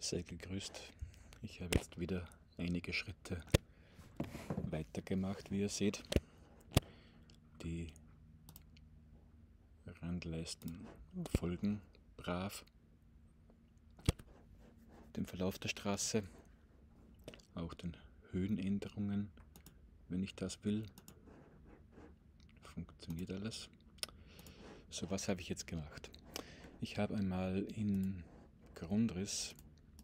Sei gegrüßt. Ich habe jetzt wieder einige Schritte weitergemacht, wie ihr seht. Die Randleisten folgen brav dem Verlauf der Straße, auch den Höhenänderungen, wenn ich das will. Funktioniert alles. So, was habe ich jetzt gemacht? Ich habe einmal in Grundriss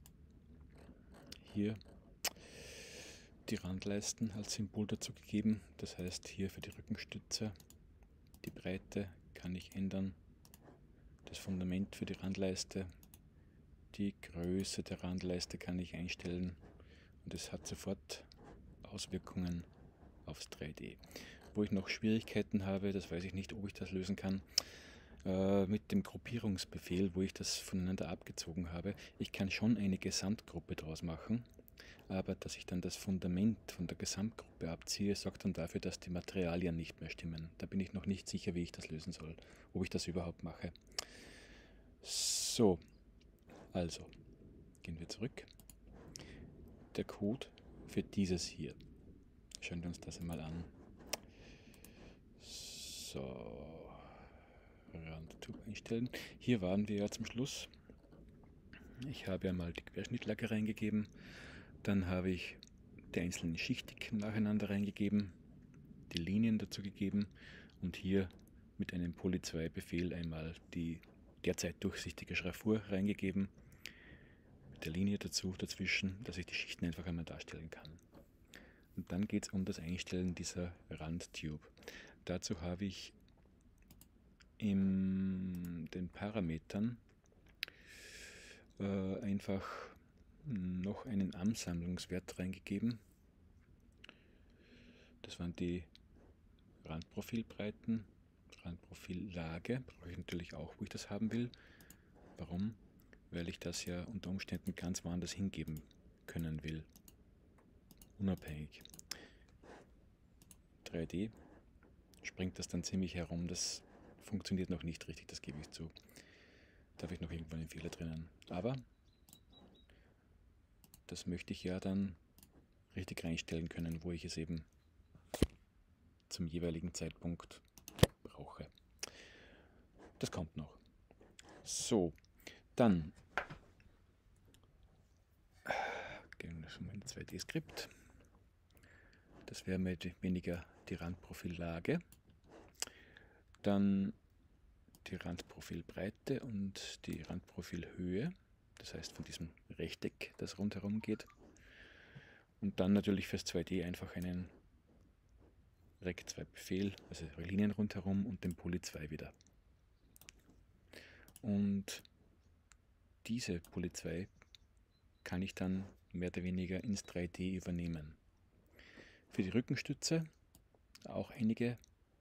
hier die Randleisten als Symbol dazu gegeben. Das heißt, hier für die Rückenstütze die Breite kann ich ändern, das Fundament für die Randleiste, die Größe der Randleiste kann ich einstellen und es hat sofort Auswirkungen aufs 3D. Wo ich noch Schwierigkeiten habe, das weiß ich nicht, ob ich das lösen kann, mit dem Gruppierungsbefehl, wo ich das voneinander abgezogen habe. Ich kann schon eine Gesamtgruppe draus machen, aber dass ich dann das Fundament von der Gesamtgruppe abziehe, sorgt dann dafür, dass die Materialien nicht mehr stimmen. Da bin ich noch nicht sicher, wie ich das lösen soll, ob ich das überhaupt mache. So, also gehen wir zurück. Der Code für dieses hier. Schauen wir uns das einmal an. So, Randtyp einstellen. Hier waren wir ja zum Schluss. Ich habe einmal die Querschnittlage reingegeben. Dann habe ich die einzelnen Schichtiken nacheinander reingegeben, die Linien dazu gegeben und hier mit einem Poly2-Befehl einmal die derzeit durchsichtige Schraffur reingegeben, mit der Linie dazwischen, dass ich die Schichten einfach einmal darstellen kann. Und dann geht es um das Einstellen dieser Randtube. Dazu habe ich in den Parametern einfach noch einen Ansammlungswert reingegeben. Das waren die Randprofilbreiten, Randprofillage, brauche ich natürlich auch, wo ich das haben will. Warum? Weil ich das ja unter Umständen ganz woanders hingeben können will. Unabhängig. 3D springt das dann ziemlich herum, das funktioniert noch nicht richtig, das gebe ich zu. Da habe ich noch irgendwo einen Fehler drinnen. Aber das möchte ich ja dann richtig reinstellen können, wo ich es eben zum jeweiligen Zeitpunkt brauche. Das kommt noch. So, dann gehen wir schon mal in 2D-Skript. Das wäre mehr oder weniger die Randprofillage. Dann die Randprofilbreite und die Randprofilhöhe. Das heißt von diesem Rechteck, das rundherum geht. Und dann natürlich fürs 2D einfach einen Rec2-Befehl, also Linien rundherum und den Poly 2 wieder. Und diese Poly 2 kann ich dann mehr oder weniger ins 3D übernehmen. Für die Rückenstütze auch einige,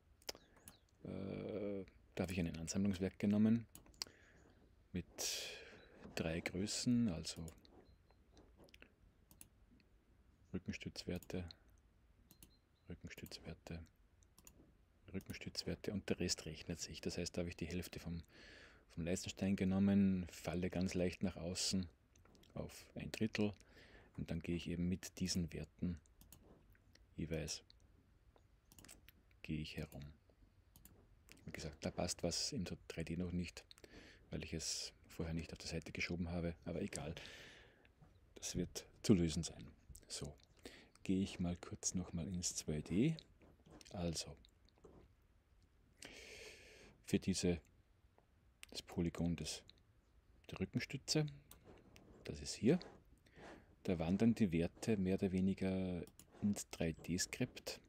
da habe ich einen Ansammlungswert genommen mit 3 Größen, also Rückenstützwerte, Rückenstützwerte, Rückenstützwerte und der Rest rechnet sich. Das heißt, da habe ich die Hälfte vom Leistenstein genommen, falle ganz leicht nach außen auf 1/3 und dann gehe ich eben mit diesen Werten jeweils gehe ich herum. Wie gesagt, da passt was in der 3D noch nicht, weil ich es vorher nicht auf der Seite geschoben habe, aber egal, das wird zu lösen sein. So, gehe ich mal kurz nochmal ins 2D. Also, für das Polygon der Rückenstütze, das ist hier, da wandern die Werte mehr oder weniger ins 3D-Skript.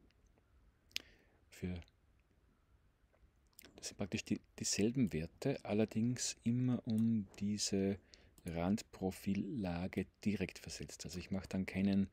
Das sind praktisch dieselben Werte, allerdings immer um diese Randprofillage direkt versetzt. Also ich mache dann keinen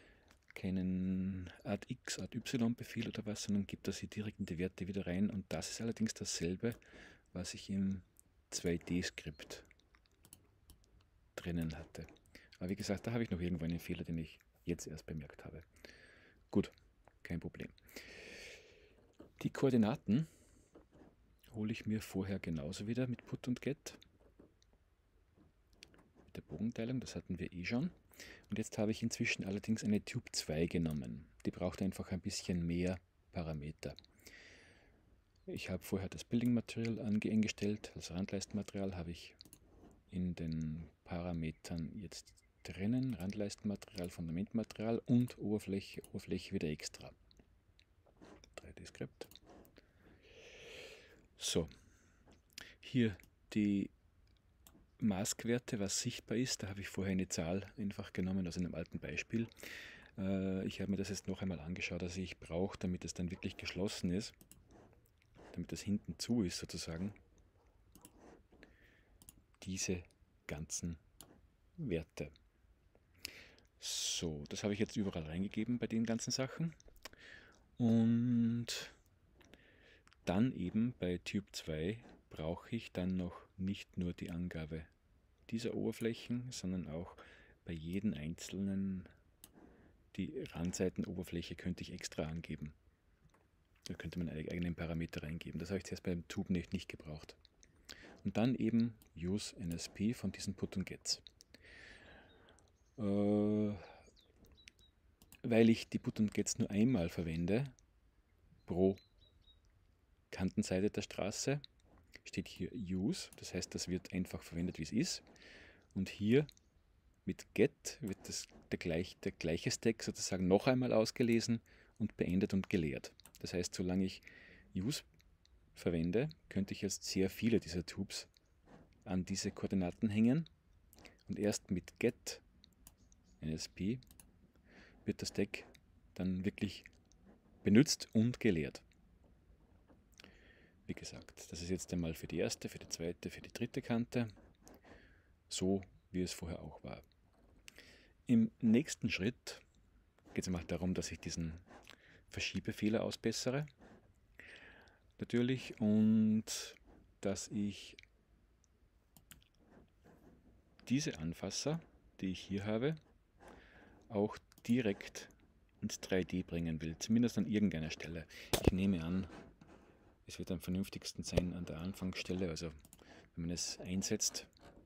Add X, Add Y Befehl oder was, sondern gebe das hier direkt in die Werte wieder rein. Und das ist allerdings dasselbe, was ich im 2D-Skript drinnen hatte. Aber wie gesagt, da habe ich noch irgendwo einen Fehler, den ich jetzt erst bemerkt habe. Gut, kein Problem. Die Koordinaten hole ich mir vorher genauso wieder mit Put und Get. mit der Bogenteilung, das hatten wir eh schon. Und jetzt habe ich inzwischen allerdings eine Tube 2 genommen. Die braucht einfach ein bisschen mehr Parameter. Ich habe vorher das Building Material eingestellt, das Randleistenmaterial habe ich in den Parametern jetzt drinnen, Randleistenmaterial, Fundamentmaterial und Oberfläche wieder extra. 3D-Skript. So, hier die Maskwerte, was sichtbar ist, da habe ich vorher eine Zahl einfach genommen aus einem alten Beispiel. Ich habe mir das jetzt noch einmal angeschaut, was ich brauche, damit es dann wirklich geschlossen ist, damit das hinten zu ist sozusagen. Diese ganzen Werte. So, das habe ich jetzt überall reingegeben bei den ganzen Sachen. Und dann eben bei Tube 2 brauche ich dann noch nicht nur die Angabe dieser Oberflächen, sondern auch bei jedem einzelnen, die Randseitenoberfläche könnte ich extra angeben. Da könnte man eigenen Parameter reingeben. Das habe ich zuerst beim Tube nicht gebraucht. Und dann eben Use NSP von diesen Put und Gets. Weil ich die Put und Gets nur einmal verwende, pro Kantenseite der Straße, steht hier Use, das heißt, das wird einfach verwendet, wie es ist. Und hier mit Get wird der gleiche Stack sozusagen noch einmal ausgelesen und beendet und geleert. Das heißt, solange ich Use verwende, könnte ich jetzt sehr viele dieser Tubes an diese Koordinaten hängen. Und erst mit Get NSP wird das Stack dann wirklich benutzt und geleert. Wie gesagt, das ist jetzt einmal für die erste, für die zweite, für die dritte Kante, so wie es vorher auch war. Im nächsten Schritt geht es einmal darum, dass ich diesen Verschiebefehler ausbessere, natürlich, und dass ich diese Anfasser, die ich hier habe, auch direkt ins 3D bringen will, zumindest an irgendeiner Stelle. Ich nehme an, es wird am vernünftigsten sein an der Anfangsstelle, also wenn man es einsetzt,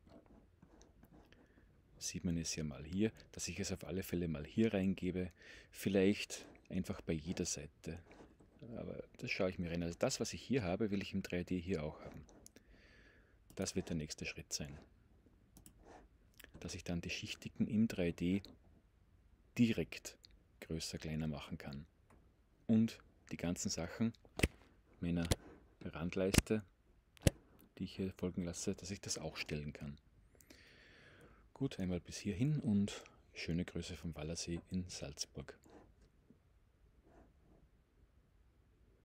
sieht man es ja mal hier, dass ich es auf alle Fälle mal hier reingebe, vielleicht einfach bei jeder Seite, aber das schaue ich mir rein. Also das, was ich hier habe, will ich im 3D hier auch haben. Das wird der nächste Schritt sein, dass ich dann die Schichtigen im 3D direkt größer, kleiner machen kann und die ganzen Sachen meiner Randleiste, die ich hier folgen lasse, dass ich das auch stellen kann. Gut, einmal bis hierhin und schöne Grüße vom Wallersee in Salzburg.